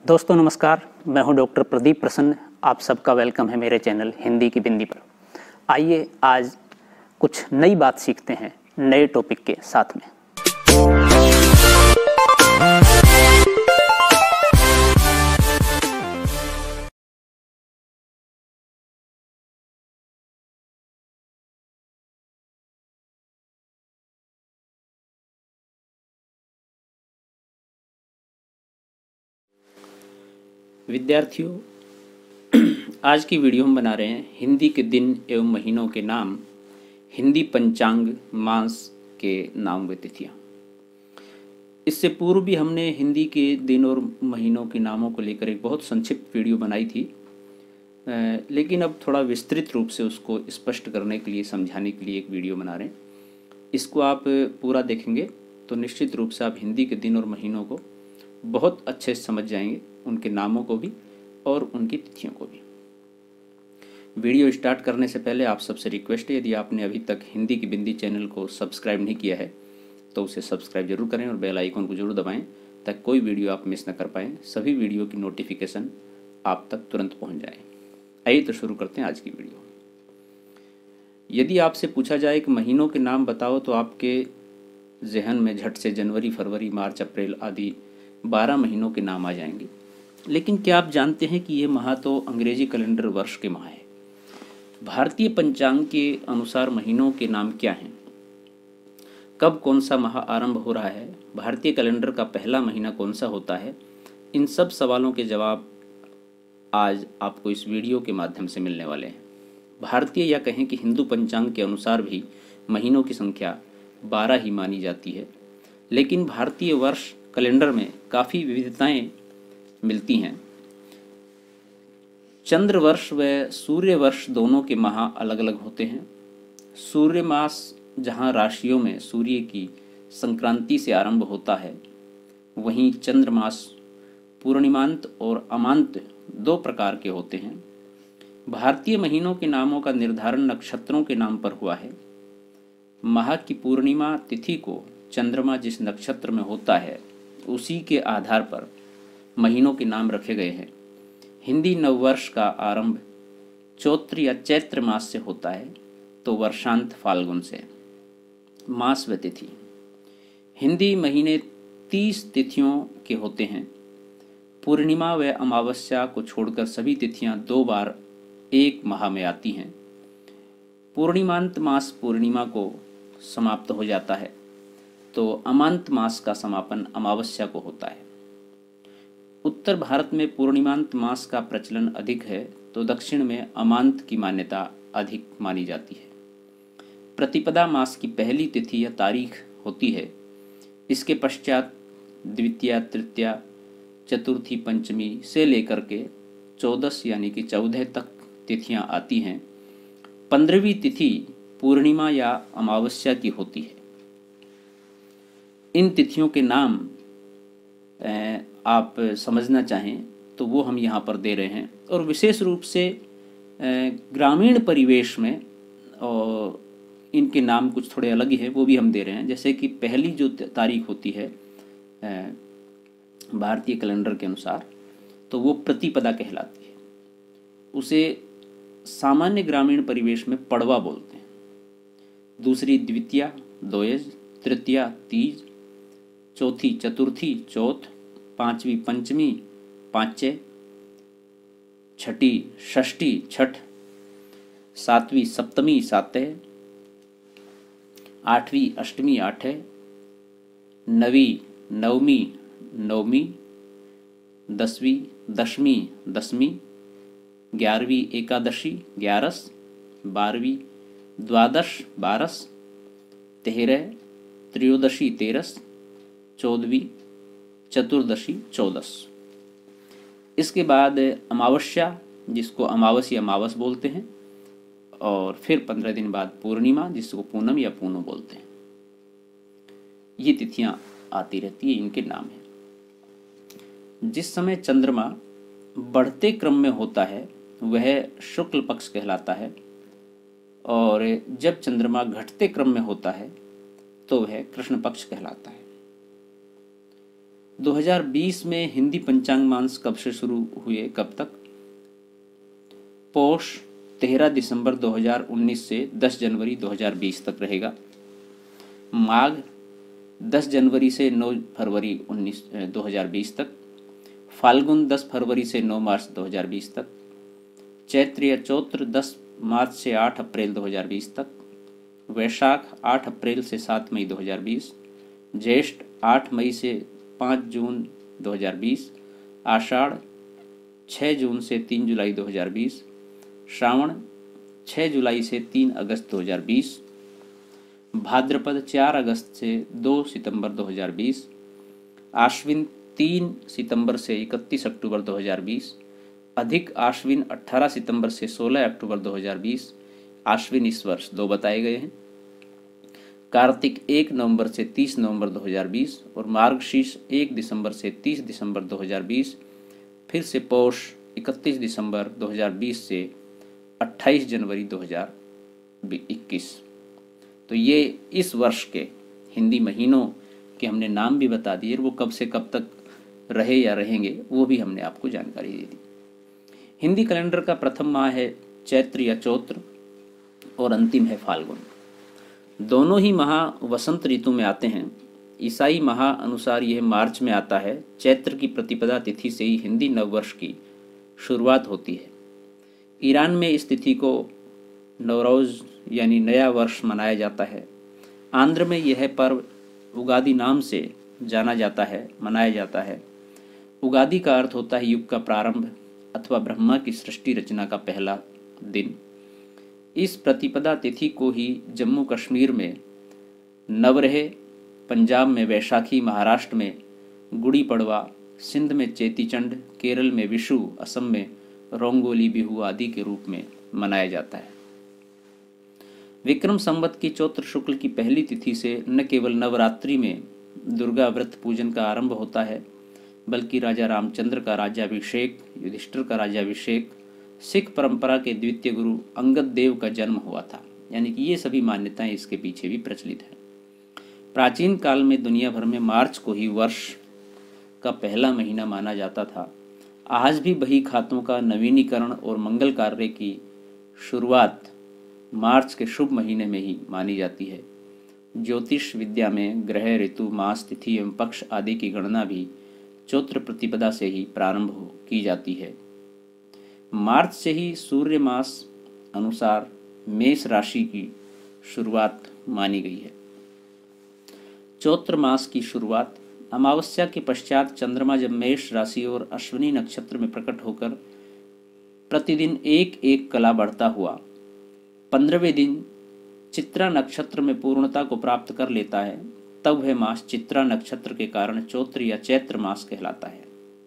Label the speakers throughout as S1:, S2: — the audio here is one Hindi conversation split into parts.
S1: दोस्तों नमस्कार, मैं हूं डॉक्टर प्रदीप प्रसन्न। आप सबका वेलकम है मेरे चैनल हिंदी की बिंदी पर। आइए आज कुछ नई बात सीखते हैं नए टॉपिक के साथ में। विद्यार्थियों, आज की वीडियो हम बना रहे हैं हिंदी के दिन एवं महीनों के नाम, हिंदी पंचांग मास के नाम व तिथियाँ। इससे पूर्व भी हमने हिंदी के दिन और महीनों के नामों को लेकर एक बहुत संक्षिप्त वीडियो बनाई थी, लेकिन अब थोड़ा विस्तृत रूप से उसको स्पष्ट करने के लिए, समझाने के लिए एक वीडियो बना रहे हैं। इसको आप पूरा देखेंगे तो निश्चित रूप से आप हिंदी के दिन और महीनों को बहुत अच्छे से समझ जाएंगे, उनके नामों को भी और उनकी तिथियों को भी। वीडियो स्टार्ट करने से पहले आप सबसे रिक्वेस्ट है, यदि आपने अभी तक हिंदी की बिंदी चैनल को सब्सक्राइब नहीं किया है तो उसे सब्सक्राइब जरूर करें और बेल आइकन को जरूर दबाएं ताकि कोई वीडियो आप मिस न कर पाएँ। सभी वीडियो की नोटिफिकेशन आप तक तुरंत पहुँच जाए। आइए तो शुरू करते हैं आज की वीडियो। यदि आपसे पूछा जाए कि महीनों के नाम बताओ तो आपके जहन में झट से जनवरी, फरवरी, मार्च, अप्रैल आदि 12 महीनों के नाम आ जाएंगे। लेकिन क्या आप जानते हैं कि ये माह तो अंग्रेजी कैलेंडर वर्ष के माह है। भारतीय पंचांग के अनुसार महीनों के नाम क्या हैं, कब कौन सा माह आरंभ हो रहा है, भारतीय कैलेंडर का पहला महीना कौन सा होता है, इन सब सवालों के जवाब आज आपको इस वीडियो के माध्यम से मिलने वाले हैं। भारतीय या कहें कि हिंदू पंचांग के अनुसार भी महीनों की संख्या 12 ही मानी जाती है, लेकिन भारतीय वर्ष कैलेंडर में काफ़ी विविधताएं मिलती हैं। चंद्र वर्ष व सूर्य वर्ष दोनों के माह अलग अलग होते हैं। सूर्य मास जहां राशियों में सूर्य की संक्रांति से आरंभ होता है, वहीं चंद्र मास पूर्णिमांत और अमांत 2 प्रकार के होते हैं। भारतीय महीनों के नामों का निर्धारण नक्षत्रों के नाम पर हुआ है। माह की पूर्णिमा तिथि को चंद्रमा जिस नक्षत्र में होता है उसी के आधार पर महीनों के नाम रखे गए हैं। हिंदी नववर्ष का आरंभ चौत्र या चैत्र मास से होता है तो वर्षांत फाल्गुन से। मास व तिथि, हिंदी महीने 30 तिथियों के होते हैं। पूर्णिमा व अमावस्या को छोड़कर सभी तिथियां 2 बार एक माह में आती हैं। पूर्णिमांत मास पूर्णिमा को समाप्त हो जाता है तो अमांत मास का समापन अमावस्या को होता है। उत्तर भारत में पूर्णिमांत मास का प्रचलन अधिक है तो दक्षिण में अमांत की मान्यता अधिक मानी जाती है। प्रतिपदा मास की पहली तिथि या तारीख होती है। इसके पश्चात द्वितीया, तृतीया, चतुर्थी, पंचमी से लेकर के 14 यानी कि 14 तक तिथियां आती हैं। 15वीं तिथि पूर्णिमा या अमावस्या की होती है। इन तिथियों के नाम आप समझना चाहें तो वो हम यहाँ पर दे रहे हैं, और विशेष रूप से ग्रामीण परिवेश में और इनके नाम कुछ थोड़े अलग ही है, वो भी हम दे रहे हैं। जैसे कि पहली जो तारीख होती है भारतीय कैलेंडर के अनुसार तो वो प्रतिपदा कहलाती है। उसे सामान्य ग्रामीण परिवेश में पड़वा बोलते हैं। दूसरी द्वितीया, द्वयज, तृतीया, तीज, चौथी चतुर्थी, चौथ, 5वीं पंचमी, पांचे, छठी षष्ठी, छठ, 7वीं सप्तमी, सातह, 8वीं अष्टमी, आठे, 9वीं नवमी, नवमी, 10वीं दशमी, दसवीं, 11वीं एकादशी, 11, 12वीं द्वादश, 12, 13 त्रयोदशी, 13, 14वीं चतुर्दशी, 14। इसके बाद अमावस्या, जिसको अमावस या अमावस बोलते हैं, और फिर 15 दिन बाद पूर्णिमा, जिसको पूनम या पूनो बोलते हैं। ये तिथियां आती रहती है, इनके नाम हैं। जिस समय चंद्रमा बढ़ते क्रम में होता है वह शुक्ल पक्ष कहलाता है, और जब चंद्रमा घटते क्रम में होता है तो वह कृष्ण पक्ष कहलाता है। 2020 में हिंदी पंचांग मास कब से शुरू हुए, कब तक? पौष 13 दिसंबर 2019 से 10 जनवरी 2020 तक रहेगा। माघ 10 जनवरी से 9 फरवरी 2020 तक। फाल्गुन 10 फरवरी से 9 मार्च 2020 तक। चैत्र या चौत्र 10 मार्च से 8 अप्रैल 2020 तक। वैशाख 8 अप्रैल से 7 मई 2020। ज्येष्ठ 8 मई से 5 जून 2020। आषाढ़ 6 जून से 3 जुलाई 2020। श्रावण 6 जुलाई से 3 अगस्त 2020। भाद्रपद 4 अगस्त से 2 सितंबर 2020। आश्विन 3 सितंबर से 31 अक्टूबर 2020। अधिक आश्विन 18 सितंबर से 16 अक्टूबर 2020। आश्विन इस वर्ष 2 बताए गए हैं। कार्तिक 1 नवंबर से 30 नवंबर 2020 और मार्गशीर्ष 1 दिसंबर से 30 दिसंबर 2020। फिर से पौष 31 दिसंबर 2020 से 28 जनवरी 2021। तो ये इस वर्ष के हिंदी महीनों के हमने नाम भी बता दिए, वो कब से कब तक रहे या रहेंगे वो भी हमने आपको जानकारी दे दी। हिंदी कैलेंडर का प्रथम माह है चैत्र या चौत्र और अंतिम है फाल्गुन। दोनों ही माह वसंत ऋतु में आते हैं। ईसाई माह अनुसार यह मार्च में आता है। चैत्र की प्रतिपदा तिथि से ही हिंदी नववर्ष की शुरुआत होती है। ईरान में इस तिथि को नवरोज यानी नया वर्ष मनाया जाता है। आंध्र में यह पर्व उगादि नाम से मनाया जाता है। उगादि का अर्थ होता है युग का प्रारंभ अथवा ब्रह्मा की सृष्टि रचना का पहला दिन। इस प्रतिपदा तिथि को ही जम्मू कश्मीर में नवरेह, पंजाब में वैशाखी, महाराष्ट्र में गुड़ी पड़वा, सिंध में चेतीचंड, केरल में विशु, असम में रोंगोली बिहू आदि के रूप में मनाया जाता है। विक्रम संवत की चौत्र शुक्ल की पहली तिथि से न केवल नवरात्रि में दुर्गा व्रत पूजन का आरंभ होता है, बल्कि राजा रामचंद्र का राज्याभिषेक, युधिष्ठिर का राज्याभिषेक, सिख परंपरा के द्वितीय गुरु अंगद देव का जन्म हुआ था। यानी कि ये सभी मान्यताएं इसके पीछे भी प्रचलित है। प्राचीन काल में दुनिया भर में मार्च को ही वर्ष का पहला महीना माना जाता था। आज भी बही खातों का नवीनीकरण और मंगल कार्य की शुरुआत मार्च के शुभ महीने में ही मानी जाती है। ज्योतिष विद्या में ग्रह, ऋतु, मास, तिथि एवं पक्ष आदि की गणना भी चौत्र प्रतिपदा से ही प्रारंभ की जाती है। मार्च से ही सूर्य मास अनुसार मेष राशि की शुरुआत मानी गई है। चौत्र मास की शुरुआत अमावस्या के पश्चात चंद्रमा जब मेष राशि और अश्विनी नक्षत्र में प्रकट होकर प्रतिदिन एक एक कला बढ़ता हुआ 15वें दिन चित्रा नक्षत्र में पूर्णता को प्राप्त कर लेता है, तब वह मास चित्रा नक्षत्र के कारण चौत्र या चैत्र मास कहलाता है।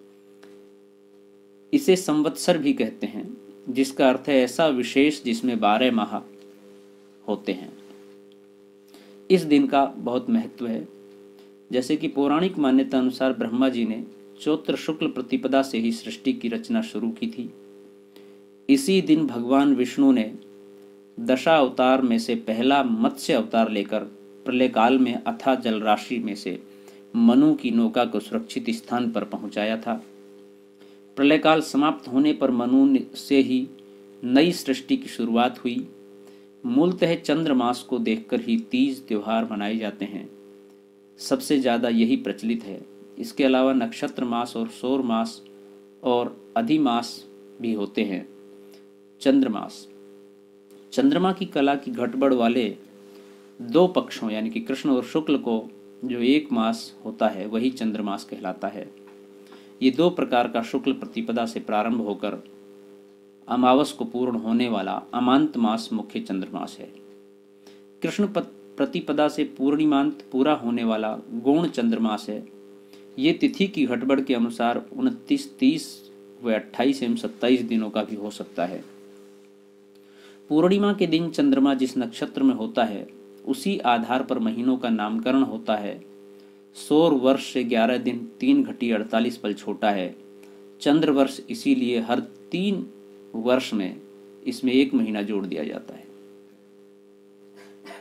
S1: इसे संवत्सर भी कहते हैं, जिसका अर्थ है ऐसा विशेष जिसमें 12 माह होते हैं। इस दिन का बहुत महत्व है। जैसे कि पौराणिक मान्यता अनुसार ब्रह्मा जी ने चौत्र शुक्ल प्रतिपदा से ही सृष्टि की रचना शुरू की थी। इसी दिन भगवान विष्णु ने दशा अवतार में से पहला मत्स्य अवतार लेकर प्रलय काल में अथाह जल राशि में से मनु की नौका को सुरक्षित स्थान पर पहुंचाया था। प्रलय काल समाप्त होने पर मनु से ही नई सृष्टि की शुरुआत हुई। मूलतः चंद्र मास को देखकर ही तीज त्योहार मनाए जाते हैं। सबसे ज़्यादा यही प्रचलित है। इसके अलावा नक्षत्र मास और सौर मास और अधिमास भी होते हैं। चंद्रमास चंद्रमा की कला की घटबढ़ वाले 2 पक्षों यानी कि कृष्ण और शुक्ल को जो एक मास होता है वही चंद्रमास कहलाता है। ये 2 प्रकार का शुक्ल प्रतिपदा से प्रारंभ होकर अमावस को पूर्ण होने वाला अमांत मास मुख्य चंद्रमास है। कृष्ण प्रतिपदा से पूर्णिमांत पूरा होने वाला गौण चंद्रमास है। ये तिथि की घटबढ़ के अनुसार 29, 30 व 28 एवं 27 दिनों का भी हो सकता है। पूर्णिमा के दिन चंद्रमा जिस नक्षत्र में होता है उसी आधार पर महीनों का नामकरण होता है। सौर वर्ष से 11 दिन 3 घटी 48 पल छोटा है। चंद्र वर्ष इसीलिए हर 3 वर्ष में इसमें 1 महीना जोड़ दिया जाता है।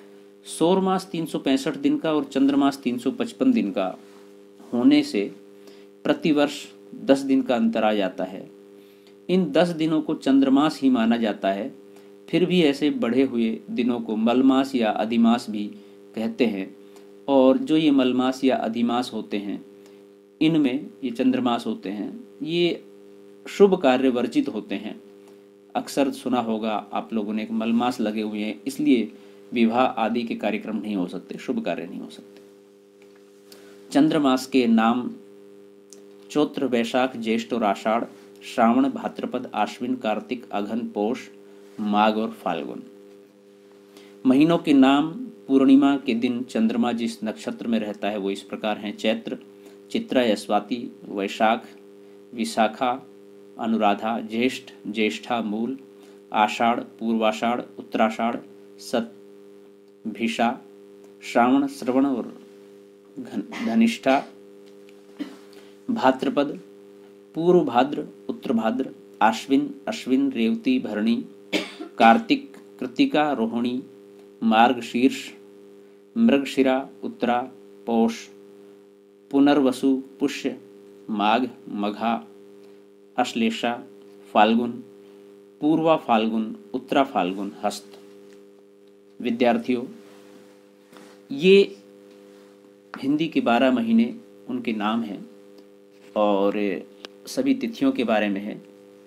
S1: सौर मास 365 दिन का और चंद्रमास 355 दिन का होने से प्रतिवर्ष 10 दिन का अंतर आ जाता है। इन 10 दिनों को चंद्रमास ही माना जाता है। फिर भी ऐसे बढ़े हुए दिनों को मलमास या अधिमास भी कहते हैं। और जो ये मलमास या अधिमास होते हैं, इनमें ये चंद्रमास होते हैं, ये शुभ कार्य वर्जित होते हैं। अक्सर सुना होगा आप लोगों ने, मलमास लगे हुए हैं इसलिए विवाह आदि के कार्यक्रम नहीं हो सकते, शुभ कार्य नहीं हो सकते। चंद्रमास के नाम चैत्र, वैशाख, ज्येष्ठ और आषाढ़, श्रावण, भाद्रपद, आश्विन, कार्तिक, अघन, पौष, माघ और फाल्गुन। महीनों के नाम पूर्णिमा के दिन चंद्रमा जिस नक्षत्र में रहता है वो इस प्रकार हैं: चैत्र, चित्रा या स्वाति, वैशाख, विशाखा, अनुराधा, ज्येष्ठ, ज्येष्ठा, मूल, आषाढ़, पूर्वाषाढ़, उत्तराषाढ़, सतभिषा, श्रावण, श्रवण और धनिष्ठा, भाद्रपद, पूर्व भाद्र, उत्तर भाद्र, आश्विन, अश्विन, रेवती, भरणी, कार्तिक, कृतिका, रोहिणी, मार्गशीर्ष, मृगशिरा, उत्तरा, पौष, पुनर्वसु, पुष्य, माघ, मघा, अश्लेषा, फाल्गुन, पूर्वा फाल्गुन, उत्तरा फाल्गुन, हस्त। विद्यार्थियों, ये हिंदी के 12 महीने उनके नाम हैं और सभी तिथियों के बारे में है।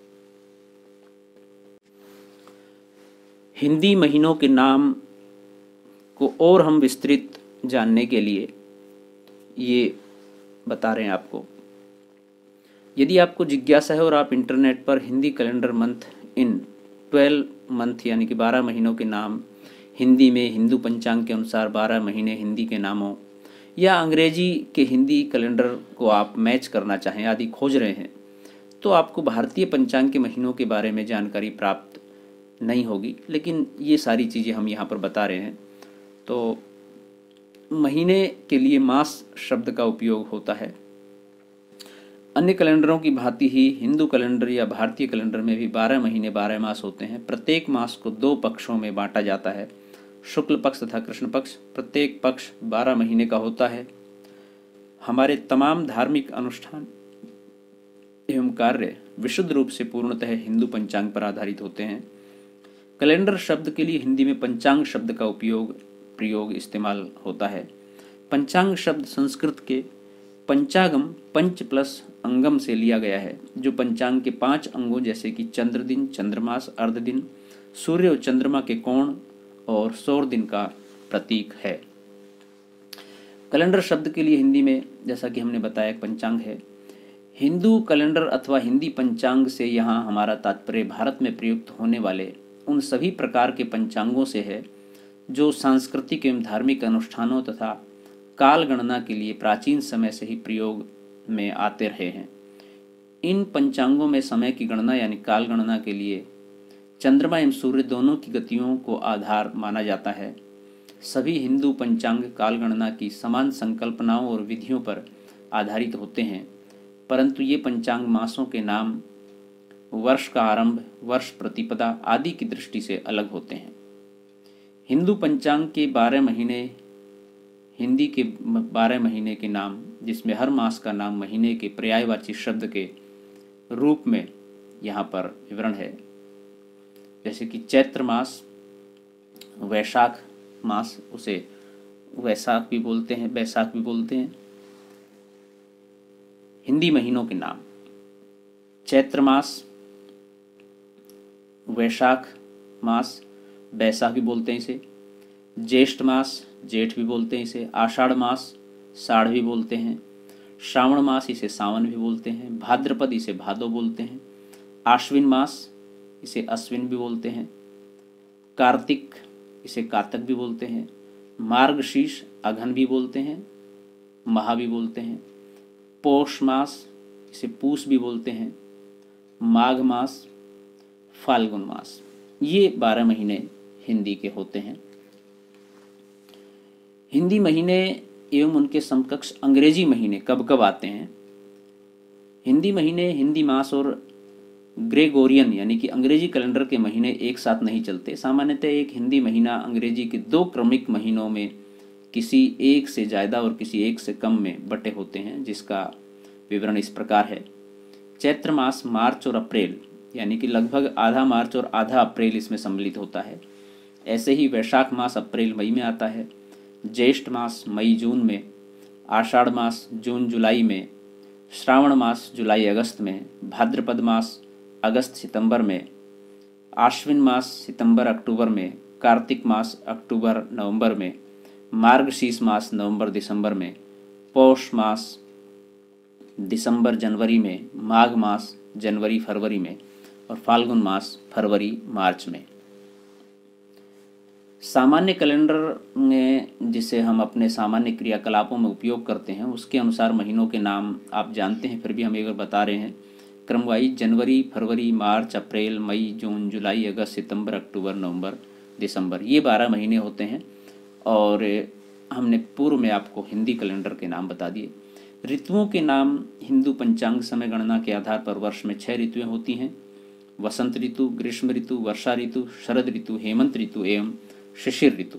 S1: हिंदी महीनों के नाम को और हम विस्तृत जानने के लिए ये बता रहे हैं आपको। यदि आपको जिज्ञासा है और आप इंटरनेट पर Hindi calendar month in 12 month यानी कि 12 महीनों के नाम हिंदी में हिंदू पंचांग के अनुसार 12 महीने हिंदी के नामों या अंग्रेजी के हिंदी कैलेंडर को आप मैच करना चाहें आदि खोज रहे हैं, तो आपको भारतीय पंचांग के महीनों के बारे में जानकारी प्राप्त नहीं होगी। लेकिन ये सारी चीज़ें हम यहाँ पर बता रहे हैं। तो महीने के लिए मास शब्द का उपयोग होता है। अन्य कैलेंडरों की भांति ही हिंदू कैलेंडर या भारतीय कैलेंडर में भी 12 महीने 12 मास होते हैं। प्रत्येक मास को 2 पक्षों में बांटा जाता है, शुक्ल पक्ष तथा कृष्ण पक्ष। प्रत्येक पक्ष 12 महीने का होता है। हमारे तमाम धार्मिक अनुष्ठान एवं कार्य विशुद्ध रूप से पूर्णतः हिंदू पंचांग पर आधारित होते हैं। कैलेंडर शब्द के लिए हिंदी में पंचांग शब्द का प्रयोग इस्तेमाल होता है। पंचांग शब्द संस्कृत के पंचागम, पंच प्लस अंगम से लिया गया है, जो पंचांग के 5 अंगों जैसे कि चंद्र दिन, चंद्रमास, अर्ध दिन, सूर्य और चंद्रमा के कोण और सौर दिन का प्रतीक है। कैलेंडर शब्द के लिए हिंदी में जैसा कि हमने बताया पंचांग है। हिंदू कैलेंडर अथवा हिंदी पंचांग से यहाँ हमारा तात्पर्य भारत में प्रयुक्त होने वाले उन सभी प्रकार के पंचांगों से है जो सांस्कृतिक एवं धार्मिक अनुष्ठानों तथा काल गणना के लिए प्राचीन समय से ही प्रयोग में आते रहे हैं। इन पंचांगों में समय की गणना यानी काल गणना के लिए चंद्रमा एवं सूर्य दोनों की गतियों को आधार माना जाता है। सभी हिंदू पंचांग काल गणना की समान संकल्पनाओं और विधियों पर आधारित होते हैं, परंतु ये पंचांग मासों के नाम, वर्ष का आरंभ, वर्ष प्रतिपदा आदि की दृष्टि से अलग होते हैं। हिंदू पंचांग के 12 महीने, हिंदी के 12 महीने के नाम, जिसमें हर मास का नाम महीने के पर्यायवाची शब्द के रूप में यहाँ पर विवरण है। जैसे कि चैत्र मास, वैशाख मास, उसे वैशाख भी बोलते हैं, बैसाख भी बोलते हैं। हिंदी महीनों के नाम: चैत्र मास, वैशाख मास, बैसाख भी बोलते हैं इसे। ज्येष्ठ मास, जेठ भी बोलते हैं इसे। आषाढ़ मास, साढ़ भी बोलते हैं। श्रावण मास, इसे सावन भी बोलते हैं। भाद्रपद, इसे भादो बोलते हैं। आश्विन मास, इसे अश्विन भी बोलते हैं। कार्तिक, इसे कातक भी बोलते हैं। मार्गशीर्ष, अघन भी बोलते हैं, महा भी बोलते हैं। पौष मास, इसे पूस भी बोलते हैं। माघ मास, फाल्गुन मास। ये 12 महीने हिंदी के होते हैं। हिंदी महीने एवं उनके समकक्ष अंग्रेजी महीने कब कब आते हैं? हिंदी महीने, हिंदी मास और ग्रेगोरियन यानी कि अंग्रेजी कैलेंडर के महीने एक साथ नहीं चलते। सामान्यतः एक हिंदी महीना अंग्रेजी के 2 क्रमिक महीनों में किसी एक से ज़्यादा और किसी एक से कम में बटे होते हैं, जिसका विवरण इस प्रकार है। चैत्र मास मार्च और अप्रैल, यानी कि लगभग आधा मार्च और आधा अप्रैल इसमें सम्मिलित होता है। ऐसे ही वैशाख मास अप्रैल मई में आता है, ज्येष्ठ मास मई जून में, आषाढ़ मास जून जुलाई में, श्रावण मास जुलाई अगस्त में, भाद्रपद मास अगस्त सितंबर में, आश्विन मास सितंबर अक्टूबर में, कार्तिक मास अक्टूबर नवंबर में, मार्गशीर्ष मास नवंबर दिसंबर में, पौष मास दिसंबर जनवरी में, माघ मास जनवरी फरवरी में और फाल्गुन मास फरवरी मार्च में। सामान्य कैलेंडर में जिसे हम अपने सामान्य क्रियाकलापों में उपयोग करते हैं उसके अनुसार महीनों के नाम आप जानते हैं, फिर भी हम एक बार बता रहे हैं क्रमवाइज। जनवरी, फरवरी, मार्च, अप्रैल, मई, जून, जुलाई, अगस्त, सितंबर, अक्टूबर, नवंबर, दिसंबर, ये 12 महीने होते हैं। और हमने पूर्व में आपको हिंदी कैलेंडर के नाम बता दिए। ऋतुओं के नाम हिंदू पंचांग समय गणना के आधार पर वर्ष में 6 ऋतुएं होती हैं। वसंत ऋतु, ग्रीष्म ऋतु, वर्षा ऋतु, शरद ऋतु, हेमंत ऋतु एवं शिशिर ऋतु।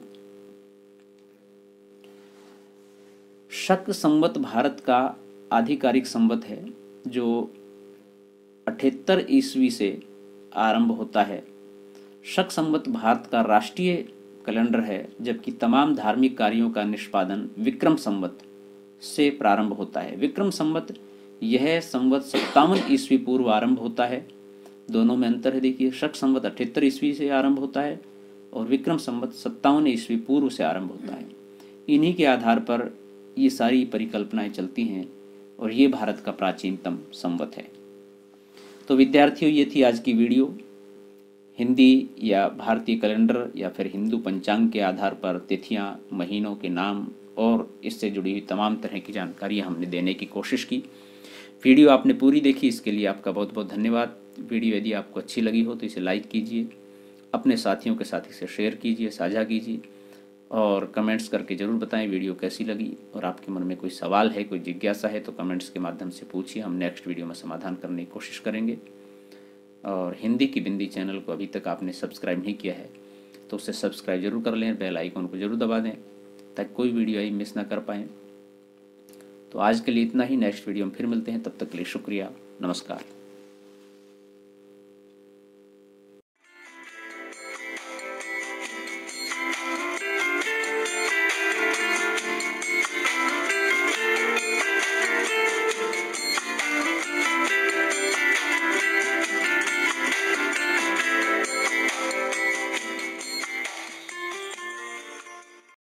S1: शक संवत भारत का आधिकारिक संवत है जो 78 ईस्वी से आरंभ होता है। शक संवत भारत का राष्ट्रीय कैलेंडर है, जबकि तमाम धार्मिक कार्यों का निष्पादन विक्रम संवत से प्रारंभ होता है। विक्रम संवत यह संवत 57 ईस्वी पूर्व आरंभ होता है। दोनों में अंतर है, देखिए शक संवत 78 ईस्वी से आरंभ होता है और विक्रम संवत 57 ईस्वी पूर्व से आरंभ होता है। इन्हीं के आधार पर ये सारी परिकल्पनाएं चलती हैं और ये भारत का प्राचीनतम संवत है। तो विद्यार्थियों, ये थी आज की वीडियो। हिंदी या भारतीय कैलेंडर या फिर हिंदू पंचांग के आधार पर तिथियां, महीनों के नाम और इससे जुड़ी हुई तमाम तरह की जानकारियां हमने देने की कोशिश की। वीडियो आपने पूरी देखी, इसके लिए आपका बहुत बहुत धन्यवाद। वीडियो यदि आपको अच्छी लगी हो तो इसे लाइक कीजिए, अपने साथियों के साथ इसे शेयर कीजिए, साझा कीजिए और कमेंट्स करके ज़रूर बताएं वीडियो कैसी लगी। और आपके मन में कोई सवाल है, कोई जिज्ञासा है तो कमेंट्स के माध्यम से पूछिए, हम नेक्स्ट वीडियो में समाधान करने की कोशिश करेंगे। और हिंदी की बिंदी चैनल को अभी तक आपने सब्सक्राइब नहीं किया है तो उसे सब्सक्राइब जरूर कर लें, बेल आइकन को जरूर दबा दें ताकि कोई वीडियो ही मिस ना कर पाएँ। तो आज के लिए इतना ही, नेक्स्ट वीडियो में फिर मिलते हैं, तब तक के लिए शुक्रिया, नमस्कार।